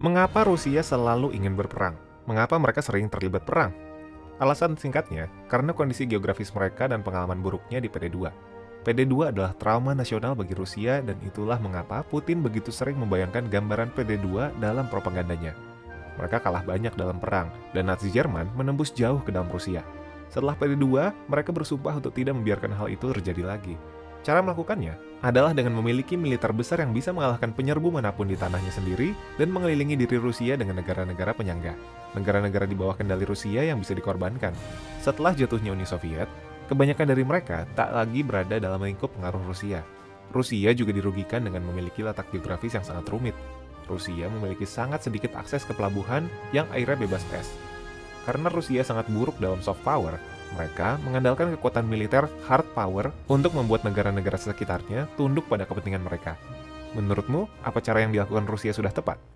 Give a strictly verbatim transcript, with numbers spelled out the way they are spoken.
Mengapa Rusia selalu ingin berperang? Mengapa mereka sering terlibat perang? Alasan singkatnya, karena kondisi geografis mereka dan pengalaman buruknya di P D dua. P D dua adalah trauma nasional bagi Rusia dan itulah mengapa Putin begitu sering membayangkan gambaran P D dua dalam propagandanya. Mereka kalah banyak dalam perang, dan Nazi Jerman menembus jauh ke dalam Rusia. Setelah P D dua, mereka bersumpah untuk tidak membiarkan hal itu terjadi lagi. Cara melakukannya adalah dengan memiliki militer besar yang bisa mengalahkan penyerbu manapun di tanahnya sendiri dan mengelilingi diri Rusia dengan negara-negara penyangga. Negara-negara di bawah kendali Rusia yang bisa dikorbankan. Setelah jatuhnya Uni Soviet, kebanyakan dari mereka tak lagi berada dalam lingkup pengaruh Rusia. Rusia juga dirugikan dengan memiliki letak geografis yang sangat rumit. Rusia memiliki sangat sedikit akses ke pelabuhan yang airnya bebas es. Karena Rusia sangat buruk dalam soft power, mereka mengandalkan kekuatan militer hard power untuk membuat negara-negara sekitarnya tunduk pada kepentingan mereka. Menurutmu, apa cara yang dilakukan Rusia sudah tepat?